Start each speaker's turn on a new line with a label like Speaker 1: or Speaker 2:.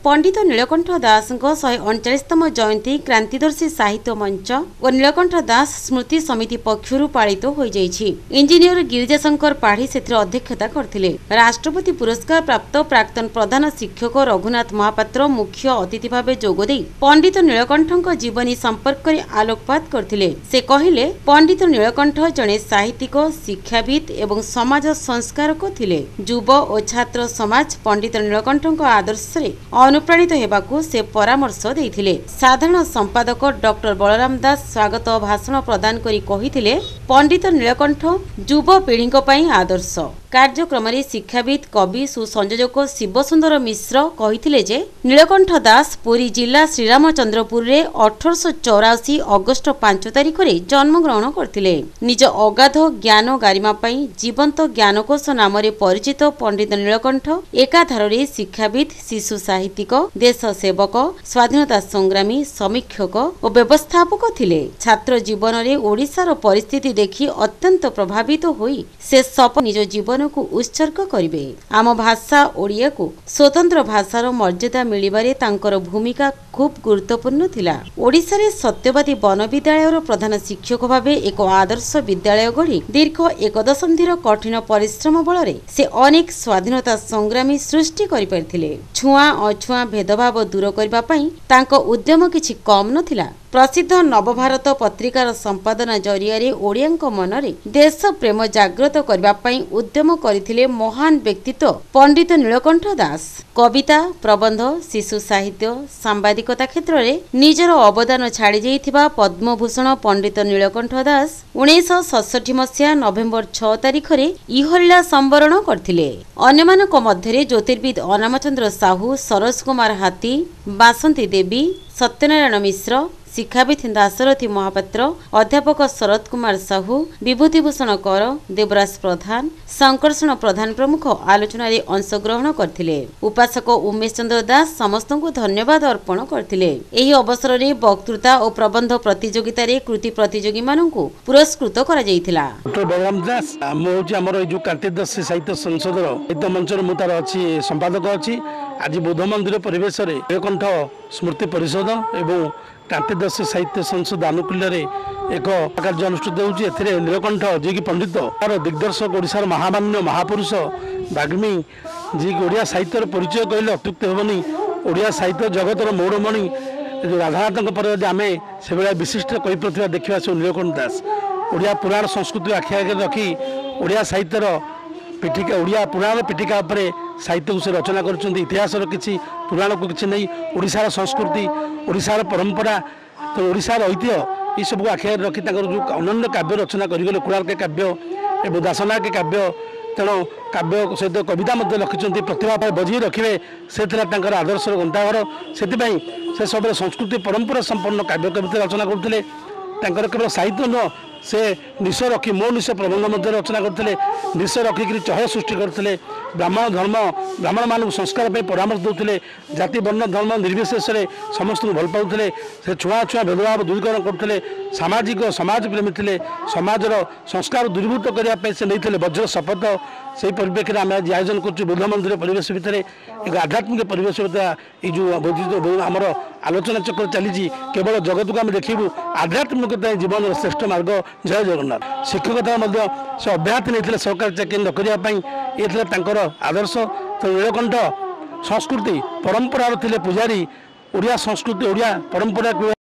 Speaker 1: पंडित नीलकंठ दास 139तम जयंती क्रांतिदर्शी साहित्य मंच और नीलकंठ दास स्मृति समिति पक्षरु पालित हो जाइछि। इंजीनियर गिरिजाशंकर पाढ़ी से अध्यक्षता करथिले। राष्ट्रपति पुरस्कार प्राप्त प्राक्तन प्रधान शिक्षक रघुनाथ महापात्र मुख्य अतिथि भाव जोगदे पंडित नीलकंठ जीवनी संपर्क में आलोकपात करथिले। से कहिले पंडित नीलकंठ जड़े साहित्यिक शिक्षाविद एवं समाज संस्कारक थिले। युव और छात्र समाज पंडित नीलकंठ आदर्श रे अनुप्राणित हेबाकू से परामर्श देइथिले। साधारण संपादक डॉक्टर बलराम दास स्वागत भाषण प्रदान करी कहिथिले पंडित नीलकंठ युव पीढ़ी पई आदर्श। कार्यक्रम में शिक्षाविद कवि सुसंयोजक शिवसुंदर मिश्र कहिथिले जे नीलकंठ दास पुरी जिला श्रीरामचंद्रपुर रे 1884 अगस्त 5 तारिख रे जन्म ग्रहण करथिले। निज अगाध ज्ञान गारिमा पई जीवंत ज्ञानकोश नाम रे परिचित पंडित नीलकंठ एकाधार रे शिक्षाविद शिशु साहित्यिक देश सेवक स्वाधीनता संग्रामी समीक्षक और व्यवस्थापक थिले। छात्र जीवन रे ओडिशार परिस्थिति देखि अत्यंत प्रभावित होई से सप निज जीवन को उत्सर्ग करिवे। आम भाषा ओडिया को स्वतंत्र भाषार मर्यादा मिलिबारे तांकर भूमिका खूब गुरुत्वपूर्ण थिला। ओडिशा रे सत्यवादी वन विद्यालयर प्रधान शिक्षक भावे एक आदर्श विद्यालय गढ़ी दीर्घ एक दशंधिर कठिन परिश्रम बल से अनेक स्वाधीनता संग्रामी सृष्टि करि परिथिले। छुआ अछुआ भेदभाव दूर करबा पई तांको उद्यम किछि कम नथिला। प्रसिद्ध नवभारत पत्रिकार संपादना जरिया ओडियांक मनरे देश प्रेम जागृत करबा पई उद्यम करथिले महान व्यक्तित्व पंडित नीलकंठ दास। कविता प्रबंध शिशु साहित्य सांबादिकता क्षेत्र में निजर अवदान छाड़ी जाइथिबा पद्मभूषण पंडित नीलकंठ दास 1967 मसीहा नवेम्बर 6 तारिख रे इहलीला संवरण करथिले। अन्यमानक मध्यरे ज्योतिर्विद अनामचंद्र साहू, सरोज कुमार हाथी, बासंती देवी, सत्यनारायण मिश्र, शिक्षाविद दाशरथी महापात्र, अध्यापक शरद कुमार साहू, विभूतिभूषण कर, देवराज प्रधान, शंकरषण प्रधान प्रमुख आलोचना रे अंशग्रहण करथिले। उपासक उमेश चंद्र दास समस्त को धन्यवाद अर्पण करथिले। एही अवसर रे वक्तृता और प्रबंध प्रतियोगिता रे कृति प्रतियोगी माननकु पुरस्कृत करा जायतिला।
Speaker 2: डॉक्टर बलराम दास हमर जो क्रांतिदर्शी साहित्य संसद साहित्य मंच रे मुतार अछि संपादक अछि। आज बुद्ध मंदिर परिवेश रे नीलकंठ स्मृति परिषद एवं क्रांतिदर्शी साहित्य संसद आनुकूल्य एक कार्य अनुष्ठित होउछि। एथिरे नीलकंठ जी की पंडित और दिग्दर्शक ओडिशार महामान्य महापुरुष बाग्मी जी ओडिया साहित्यर परिचय कहले अत्युक्त हेबनी। ओडिया साहित्य जगतर मौड़मणि राधानाथ पर आम से भाया विशिष्ट कवि प्रतिभा देखा से नीलकंठ दास ओडिया पुराण संस्कृति आखि आगे रखी ओडिया साहित्यर पीठिका ओडिया पुराण पीठिका उपरे साहित्य को से रचना कर इतिहास किसी पुराण को किसी नहीं ओडिशार संस्कृति ओडिशार परंपरा तो ओडिशार ऐतिह्य ये सब आखि आगे रखी जो अनन्य काव्य रचना करगले कुड़ाल के काव्य एवं दासना के काव्य तेणु काव्य सहित कविता लिखिं प्रतिभा बजी रखिए से आदर्श गंताघर से सब संस्कृति परंपरा संपन्न काव्य कविता रचना करते केवल साहित्य नुह से निश रखी मो निश प्रबंध रचना करते निश रखिक चह सृष्टि करते ब्राह्मण धर्म ब्राह्मण मान संस्कार परामर्श देते जाति वर्ण धर्म निर्विशेष समस्त को भल पाते से छुआ छुआ भेदभाव दूरीकरण करते सामाजिक समाज प्रेमी थे समाजर संस्कार दूरीभूत करने से नहीं वज्र शपथ से परिप्रेक्षी आम आज आयोजन कर बुद्ध मंदिर परिवेश भितर एक आध्यात्मिक परिवेश ये जो आमर आलोचना चक्र चली केवल जगत को आम देखू आध्यात्मिकता जीवन श्रेष्ठ मार्ग। जय जगन्नाथ। शिक्षकता से अब्याहति नहीं सरकारी चाकरी न करने आदर्श तो नीलकंठ संस्कृति परंपरार थे पुजारी ओडिया संस्कृति ओडिया परंपरा